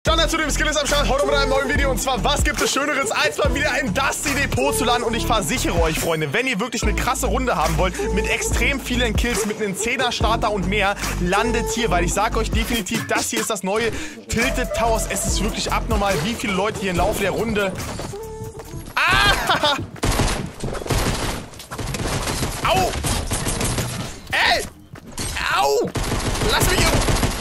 Standard zu dem Skill ist am Start, heute mit einem neuen Video. Und zwar, was gibt es Schöneres, als mal wieder ein Dusty Depot zu landen. Und ich versichere euch, Freunde, wenn ihr wirklich eine krasse Runde haben wollt, mit extrem vielen Kills, mit einem 10er Starter und mehr, landet hier. Weil ich sage euch definitiv, das hier ist das neue Tilted Towers. Es ist wirklich abnormal, wie viele Leute hier im Laufe der Runde... Ah! Au! Ey! Au! Lass mich...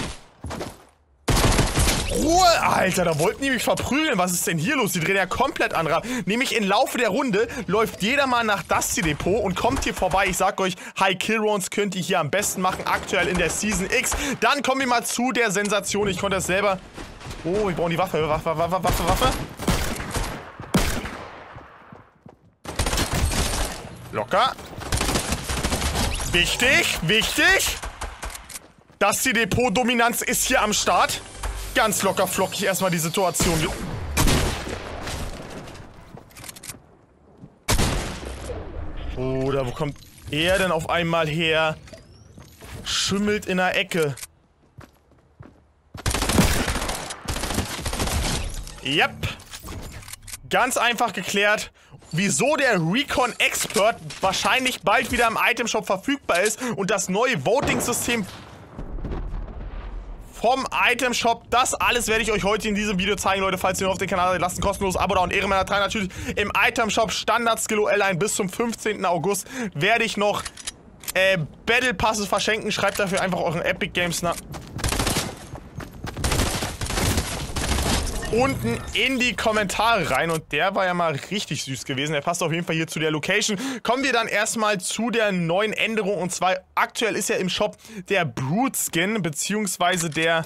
Ruhe! Alter, da wollten die mich verprügeln. Was ist denn hier los? Die drehen ja komplett an Rad. Nämlich im Laufe der Runde läuft jeder mal nach Dusty Depot und kommt hier vorbei. Ich sag euch, High Kill Rounds könnt ihr hier am besten machen, aktuell in der Season X. Dann kommen wir mal zu der Sensation. Ich konnte das selber... Oh, wir brauchen die Waffe. Waffe. Locker. Wichtig. Dusty Depot Dominanz ist hier am Start. Ganz locker flockig erstmal die Situation. Oder wo kommt er denn auf einmal her? Schimmelt in der Ecke. Yep. Ganz einfach geklärt, wieso der Recon Expert wahrscheinlich bald wieder im Itemshop verfügbar ist und das neue Voting-System vom Itemshop. Das alles werde ich euch heute in diesem Video zeigen, Leute. Falls ihr noch auf den Kanal seid, lasst ein kostenloses Abo da und Ehrenmänner 3 natürlich im Itemshop. Standard Skill OL bis zum 15. August werde ich noch Battle Passes verschenken. Schreibt dafür einfach euren Epic Games unten in die Kommentare rein. Und der war ja mal richtig süß gewesen. Der passt auf jeden Fall hier zu der Location. Kommen wir dann erstmal zu der neuen Änderung. Und zwar aktuell ist ja im Shop der Brute Skin, beziehungsweise der...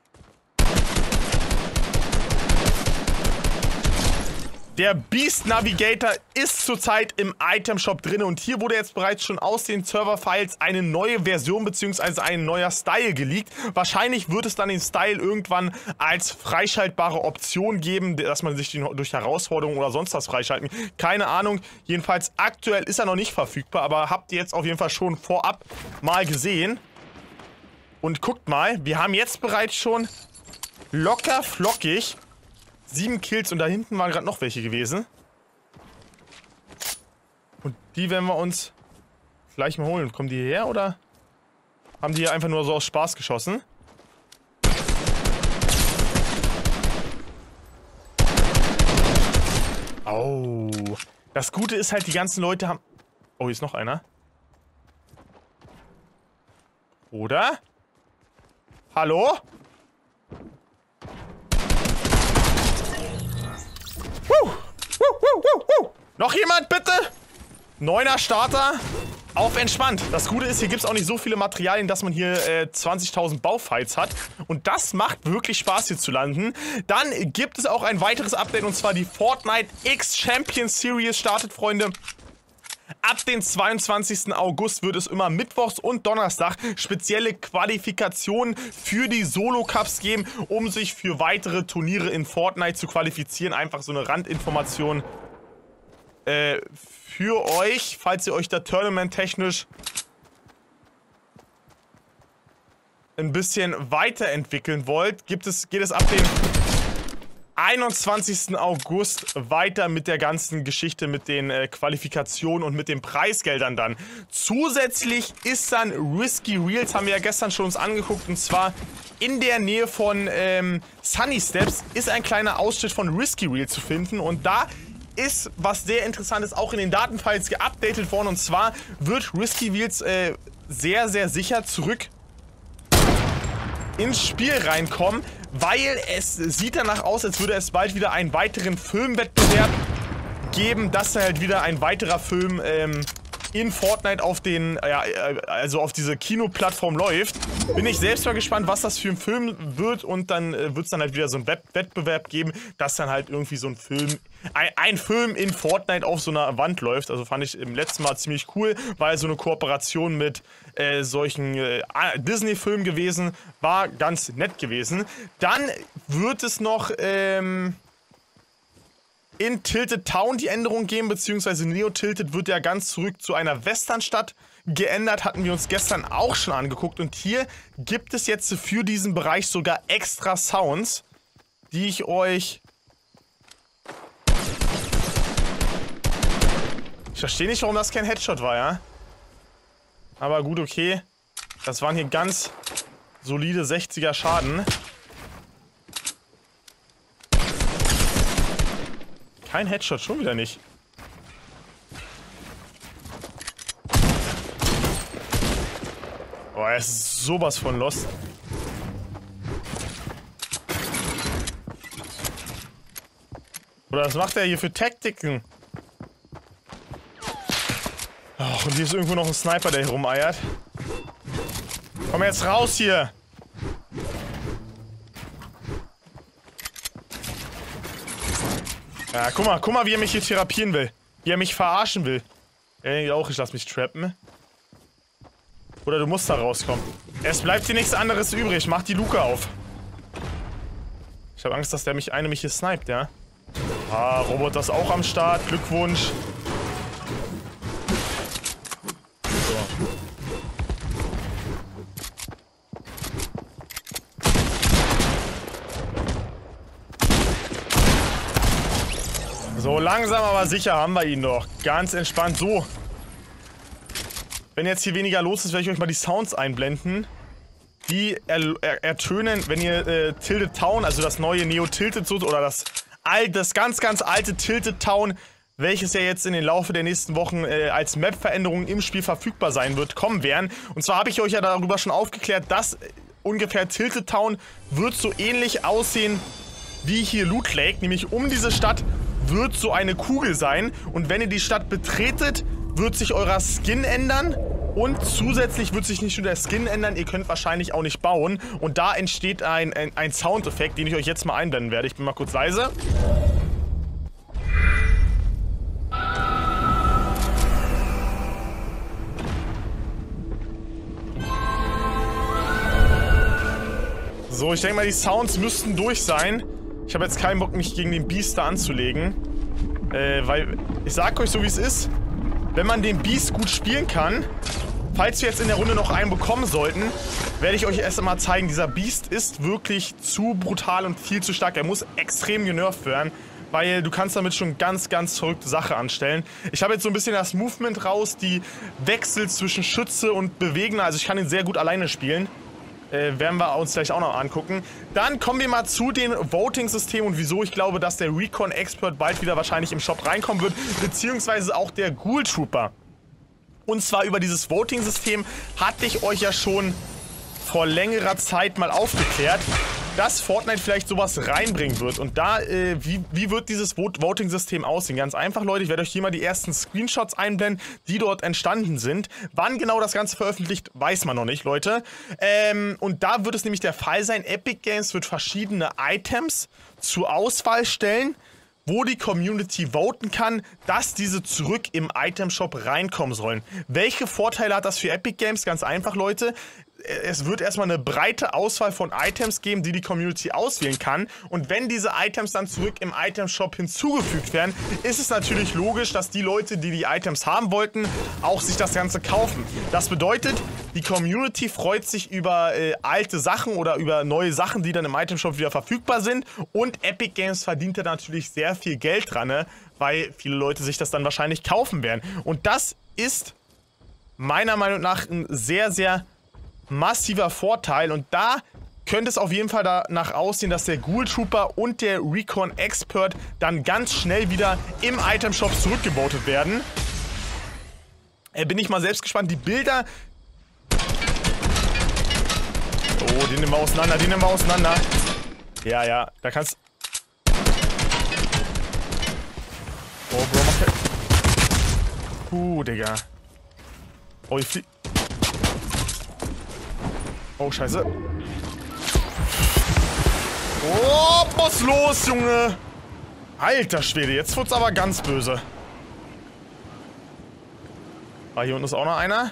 Der Beast Navigator ist zurzeit im Itemshop drin und hier wurde jetzt bereits schon aus den Server-Files eine neue Version bzw. ein neuer Style geleakt. Wahrscheinlich wird es dann den Style irgendwann als freischaltbare Option geben, dass man sich durch Herausforderungen oder sonst was freischalten kann. Keine Ahnung, jedenfalls aktuell ist er noch nicht verfügbar, aber habt ihr jetzt auf jeden Fall schon vorab mal gesehen. Und guckt mal, wir haben jetzt bereits schon locker flockig 7 Kills und da hinten waren gerade noch welche gewesen. Und die werden wir uns gleich mal holen. Kommen die hierher oder haben die hier einfach nur so aus Spaß geschossen? Oh. Das Gute ist halt, die ganzen Leute haben... Oh, hier ist noch einer. Oder? Hallo? Noch jemand, bitte? 9er Starter. Auf entspannt. Das Gute ist, hier gibt es auch nicht so viele Materialien, dass man hier 20.000 Baufights hat. Und das macht wirklich Spaß, hier zu landen. Dann gibt es auch ein weiteres Update, und zwar die Fortnite X Champion Series startet, Freunde. Ab dem 22. August wird es immer mittwochs und Donnerstag spezielle Qualifikationen für die Solo-Cups geben, um sich für weitere Turniere in Fortnite zu qualifizieren. Einfach so eine Randinformation für euch, falls ihr euch da tournament-technisch ein bisschen weiterentwickeln wollt. Geht es ab dem 21. August weiter mit der ganzen Geschichte, mit den Qualifikationen und mit den Preisgeldern dann. Zusätzlich ist dann Risky Reels, haben wir ja gestern schon uns angeguckt, und zwar in der Nähe von Sunny Steps ist ein kleiner Ausschnitt von Risky Reels zu finden, und da ist was sehr Interessantes auch in den Datenfiles geupdatet worden, und zwar wird Risky Reels sehr, sehr sicher zurück ins Spiel reinkommen, weil es sieht danach aus, als würde es bald wieder einen weiteren Filmwettbewerb geben, dass halt wieder ein weiterer Film in Fortnite auf den, also auf diese Kinoplattform läuft. Bin ich selbst mal gespannt, was das für ein Film wird, und dann wird es dann halt wieder so einen Wettbewerb geben, dass dann halt irgendwie so ein Film in Fortnite auf so einer Wand läuft. Also fand ich im letzten Mal ziemlich cool, weil so eine Kooperation mit solchen Disney-Filmen gewesen, war ganz nett gewesen. Dann wird es noch in Tilted Town die Änderung geben, beziehungsweise Neo Tilted wird ja ganz zurück zu einer Westernstadt geändert, hatten wir uns gestern auch schon angeguckt, und hier gibt es jetzt für diesen Bereich sogar extra Sounds. die ich euch... Ich verstehe nicht, warum das kein Headshot war, ja? Aber gut, okay. Das waren hier ganz solide 60er Schaden. Kein Headshot, schon wieder nicht. Boah, er ist sowas von lost. Oder was macht er hier für Taktiken? Ach, und hier ist irgendwo noch ein Sniper, der hier rumeiert. Komm jetzt raus hier! Ja, guck mal, wie er mich hier therapieren will. Wie er mich verarschen will. Er denkt auch, ich lass mich trappen. Oder du musst da rauskommen. Es bleibt dir nichts anderes übrig. Mach die Luke auf. Ich habe Angst, dass der mich hier sniped, ja? Ah, Roboter ist auch am Start. Glückwunsch. So, langsam aber sicher haben wir ihn doch. Ganz entspannt. So. Wenn jetzt hier weniger los ist, werde ich euch mal die Sounds einblenden. Die ertönen, wenn ihr Tilted Town, also das neue Neo Tilted oder das ganz alte Tilted Town, welches ja jetzt in den Laufe der nächsten Wochen als Map-Veränderung im Spiel verfügbar sein wird, kommen werden. Und zwar habe ich euch ja darüber schon aufgeklärt, dass ungefähr Tilted Town wird so ähnlich aussehen wie hier Loot Lake, nämlich um diese Stadt wird so eine Kugel sein und wenn ihr die Stadt betretet, wird sich euer Skin ändern und zusätzlich wird sich nicht nur der Skin ändern, ihr könnt wahrscheinlich auch nicht bauen und da entsteht ein Soundeffekt, den ich euch jetzt mal einblenden werde. Ich bin mal kurz leise. So, ich denke mal, die Sounds müssten durch sein. Ich habe jetzt keinen Bock, mich gegen den Beast da anzulegen. Weil, ich sag euch so, wie es ist. Wenn man den Beast gut spielen kann, falls wir jetzt in der Runde noch einen bekommen sollten, werde ich euch erst einmal zeigen, dieser Beast ist wirklich zu brutal und viel zu stark. Er muss extrem genervt werden, weil du kannst damit schon ganz verrückte Sachen anstellen. Ich habe jetzt so ein bisschen das Movement raus, die Wechsel zwischen Schütze und Bewegner. Also ich kann ihn sehr gut alleine spielen. Werden wir uns gleich auch noch angucken. Dann kommen wir mal zu den Voting-Systemen und wieso ich glaube, dass der Recon Expert bald wieder wahrscheinlich im Shop reinkommen wird, beziehungsweise auch der Ghoul Trooper. Und zwar über dieses Voting-System hatte ich euch ja schon vor längerer Zeit mal aufgeklärt, dass Fortnite vielleicht sowas reinbringen wird. Und da, wie wird dieses Voting-System aussehen? Ganz einfach, Leute, ich werde euch hier mal die ersten Screenshots einblenden, die dort entstanden sind. Wann genau das Ganze veröffentlicht, weiß man noch nicht, Leute. Und da wird es nämlich der Fall sein, Epic Games wird verschiedene Items zur Auswahl stellen, wo die Community voten kann, dass diese zurück im Item-Shop reinkommen sollen. Welche Vorteile hat das für Epic Games? Ganz einfach, Leute. Es wird erstmal eine breite Auswahl von Items geben, die die Community auswählen kann. Und wenn diese Items dann zurück im Item-Shop hinzugefügt werden, ist es natürlich logisch, dass die Leute, die die Items haben wollten, auch sich das Ganze kaufen. Das bedeutet, die Community freut sich über alte Sachen oder über neue Sachen, die dann im Item-Shop wieder verfügbar sind. Und Epic Games verdient da natürlich sehr viel Geld dran, ne? Weil viele Leute sich das dann wahrscheinlich kaufen werden. Und das ist meiner Meinung nach ein sehr massiver Vorteil und da könnte es auf jeden Fall danach aussehen, dass der Ghoul Trooper und der Recon Expert dann ganz schnell wieder im Item-Shop zurückgevotet werden. Bin ich mal selbst gespannt. Die Bilder... Oh, den nehmen wir auseinander, Ja, da kannst... Oh, Bro, mach Digga. Oh, ich flieg... Oh, scheiße. Oh, was los, Junge? Alter Schwede, jetzt wird's aber ganz böse. Ah, hier unten ist auch noch einer.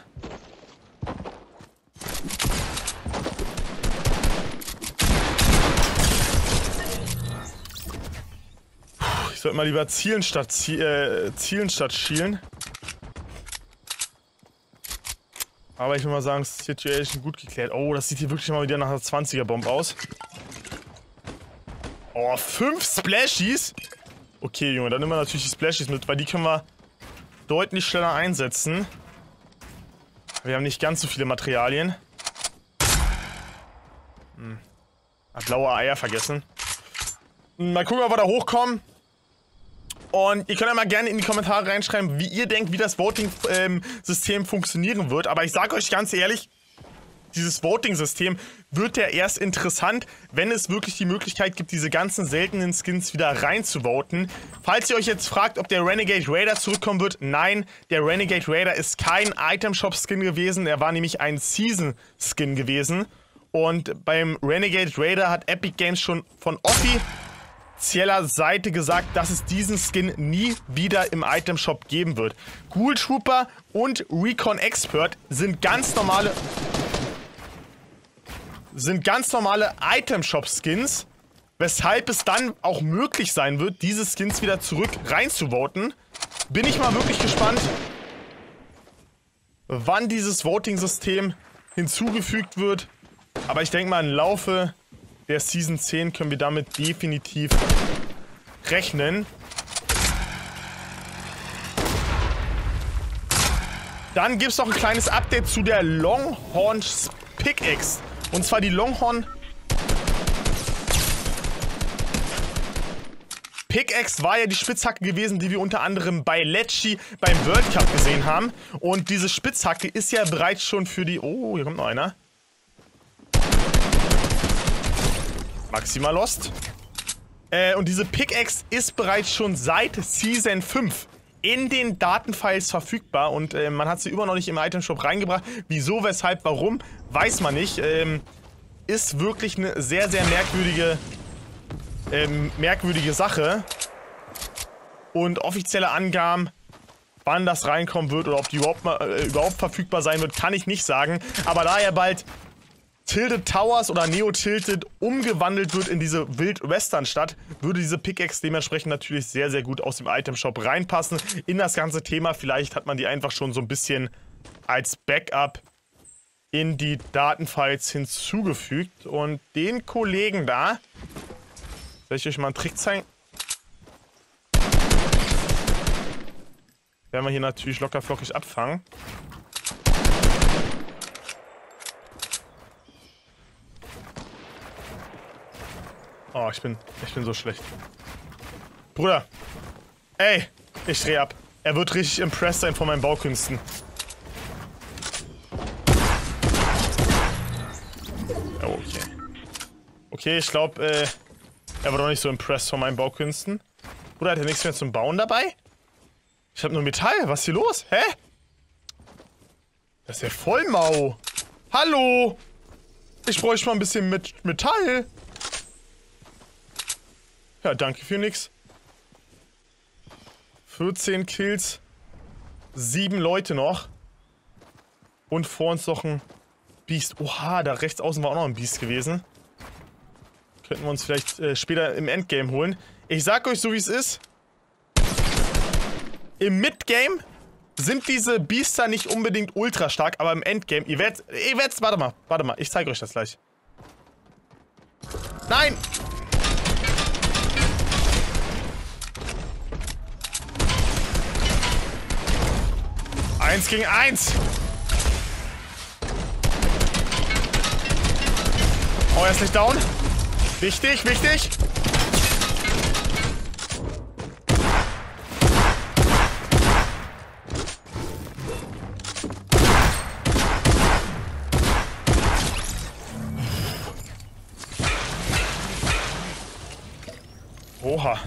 Ich sollte mal lieber zielen statt schielen. Aber ich will mal sagen, Situation gut geklärt. Oh, das sieht hier wirklich mal wieder nach einer 20er-Bombe aus. Oh, 5 Splashies? Okay, Junge, dann nehmen wir natürlich die Splashies mit, weil die können wir deutlich schneller einsetzen. Wir haben nicht ganz so viele Materialien. Blaue Eier vergessen. Mal gucken, ob wir da hochkommen. Und ihr könnt ja mal gerne in die Kommentare reinschreiben, wie ihr denkt, wie das Voting-System funktionieren wird. Aber ich sage euch ganz ehrlich, dieses Voting-System wird ja erst interessant, wenn es wirklich die Möglichkeit gibt, diese ganzen seltenen Skins wieder reinzuvoten. Falls ihr euch jetzt fragt, ob der Renegade Raider zurückkommen wird, nein, der Renegade Raider ist kein Item-Shop-Skin gewesen, er war nämlich ein Season-Skin gewesen. Und beim Renegade Raider hat Epic Games schon von offizieller Seite gesagt, dass es diesen Skin nie wieder im Item-Shop geben wird. Ghoul Trooper und Recon Expert sind ganz normale Item-Shop-Skins, weshalb es dann auch möglich sein wird, diese Skins wieder zurück reinzuvoten. Bin ich mal wirklich gespannt, wann dieses Voting-System hinzugefügt wird. Aber ich denke mal, im Laufe der Season 10 können wir damit definitiv rechnen. Dann gibt es noch ein kleines Update zu der Longhorn Pickaxe. Und zwar die Longhorn Pickaxe war ja die Spitzhacke gewesen, die wir unter anderem bei Lecce beim World Cup gesehen haben. Und diese Spitzhacke ist ja bereits schon für die... Oh, hier kommt noch einer. Maximal lost. Und diese Pickaxe ist bereits schon seit Season 5 in den Datenfiles verfügbar. Und man hat sie immer noch nicht im Itemshop reingebracht. Wieso, weshalb, warum, weiß man nicht. Ist wirklich eine sehr, sehr merkwürdige Sache. Und offizielle Angaben, wann das reinkommen wird oder ob die überhaupt verfügbar sein wird, kann ich nicht sagen. Aber da ja bald Tilted Towers oder Neo Tilted umgewandelt wird in diese Wild-Western-Stadt, würde diese Pickaxe dementsprechend natürlich sehr, sehr gut aus dem Item-Shop reinpassen in das ganze Thema. Vielleicht hat man die einfach schon so ein bisschen als Backup in die Datenfiles hinzugefügt. Und den Kollegen da, soll ich euch mal einen Trick zeigen? Werden wir hier natürlich locker flockig abfangen. Oh, ich bin so schlecht. Bruder. Ey, ich dreh ab. Er wird richtig impressed sein von meinen Baukünsten. Oh, okay. Okay, ich glaube, er war doch nicht so impressed von meinen Baukünsten. Bruder, hat er nichts mehr zum Bauen dabei? Ich habe nur Metall. Was ist hier los? Hä? Das ist ja voll mau. Hallo? Ich bräuchte mal ein bisschen Metall. Ja, danke für nix. 14 Kills. 7 Leute noch. Und vor uns noch ein Biest. Oha, da rechts außen war auch noch ein Biest gewesen. Könnten wir uns vielleicht später im Endgame holen. Ich sag euch so, wie es ist. Im Midgame sind diese Biester nicht unbedingt ultra stark, aber im Endgame, ihr werdet, warte mal, ich zeige euch das gleich. Nein! Eins gegen 1. Oh, er ist nicht down. Wichtig, wichtig. Oha.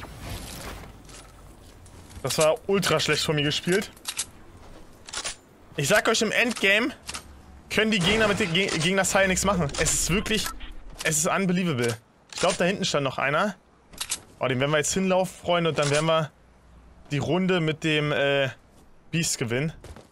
Das war ultra schlecht von mir gespielt. Ich sag euch, im Endgame können die Gegner gegen das Teil nichts machen. Es ist wirklich... Es ist unbelievable. Ich glaube, da hinten stand noch einer. Oh, den werden wir jetzt hinlaufen, Freunde, und dann werden wir die Runde mit dem Beast gewinnen.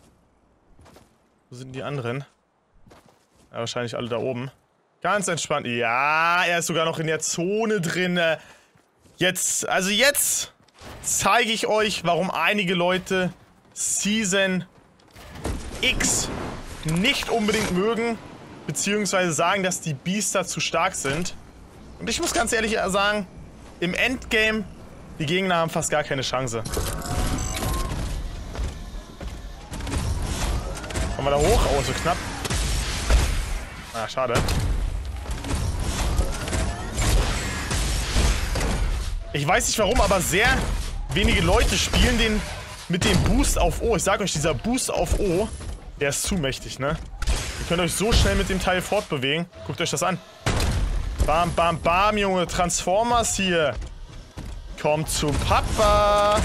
Wo sind die anderen? Ja, wahrscheinlich alle da oben. Ganz entspannt. Ja, er ist sogar noch in der Zone drin. Jetzt zeige ich euch, warum einige Leute Season X nicht unbedingt mögen, beziehungsweise sagen, dass die Biester zu stark sind. Und ich muss ganz ehrlich sagen, im Endgame, die Gegner haben fast gar keine Chance. Kommen wir da hoch? Oh, so knapp. Ah, schade. Ich weiß nicht warum, aber sehr wenige Leute spielen den mit dem Boost auf O. Ich sag euch, dieser Boost auf O, der ist zu mächtig, ne? Ihr könnt euch so schnell mit dem Teil fortbewegen. Guckt euch das an. Bam, bam, bam, Junge. Transformers hier. Kommt zu Papa.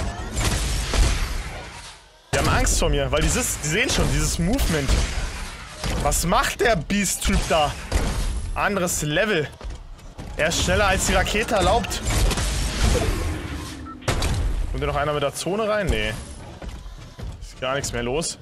Die haben Angst vor mir, weil die sehen schon, dieses Movement. Was macht der Beast-Typ da? Anderes Level. Er ist schneller als die Rakete erlaubt. Kommt da noch einer mit der Zone rein? Nee. Ist gar nichts mehr los.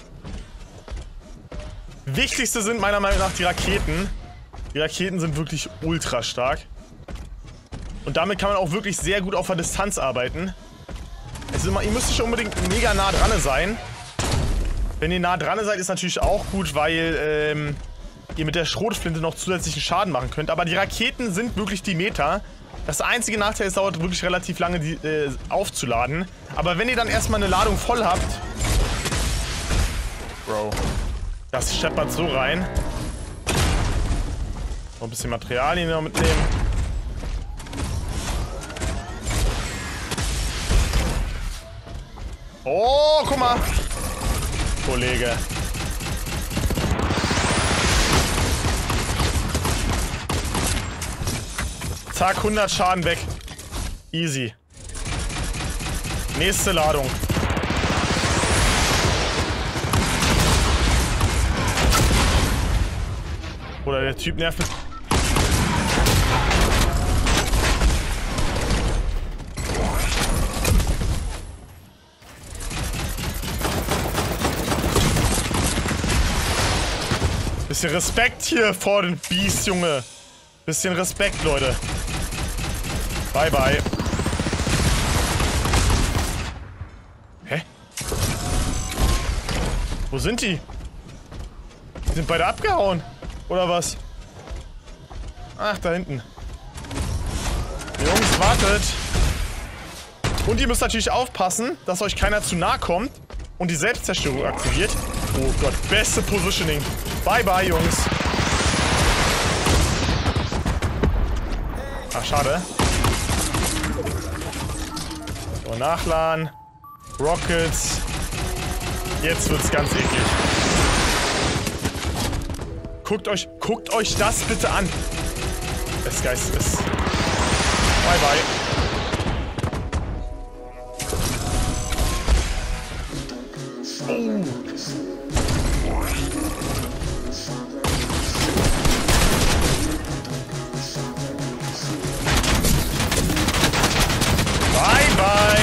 Wichtigste sind meiner Meinung nach die Raketen. Die Raketen sind wirklich ultra stark. Und damit kann man auch wirklich sehr gut auf der Distanz arbeiten. Es ist immer, ihr müsst nicht unbedingt mega nah dran sein. Wenn ihr nah dran seid, ist natürlich auch gut, weil ihr mit der Schrotflinte noch zusätzlichen Schaden machen könnt. Aber die Raketen sind wirklich die Meta. Das einzige Nachteil ist, es dauert wirklich relativ lange, die aufzuladen. Aber wenn ihr dann erstmal eine Ladung voll habt... Bro. Das scheppert so rein. Noch ein bisschen Materialien noch mitnehmen. Oh, guck mal. Kollege. Zack, 100 Schaden weg. Easy. Nächste Ladung. Oder der Typ nervt mich. Bisschen Respekt hier vor den Beast, Junge. Bisschen Respekt, Leute. Bye, bye. Hä? Wo sind die? Die sind beide abgehauen. Oder was? Ach, da hinten. Jungs, wartet. Und ihr müsst natürlich aufpassen, dass euch keiner zu nahe kommt und die Selbstzerstörung aktiviert. Oh Gott, beste Positioning. Bye, bye, Jungs. Ach, schade. So, nachladen. Rockets. Jetzt wird's ganz eklig. Guckt euch das bitte an. Das Geist ist. Bye, bye. Oh. Bye, bye.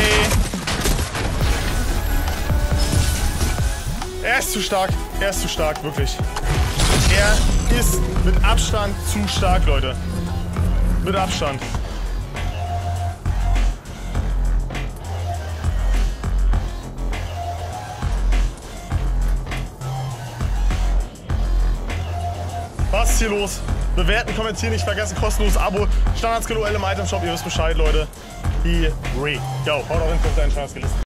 Er ist zu stark. Er ist zu stark, wirklich. Er ist mit Abstand zu stark, Leute. Mit Abstand. Was ist hier los? Bewerten, kommentieren, nicht vergessen, kostenloses Abo. Standards LM Item Shop, ihr wisst Bescheid, Leute. Here we go. Haut auch in, guckt einen Scheiß gelisten.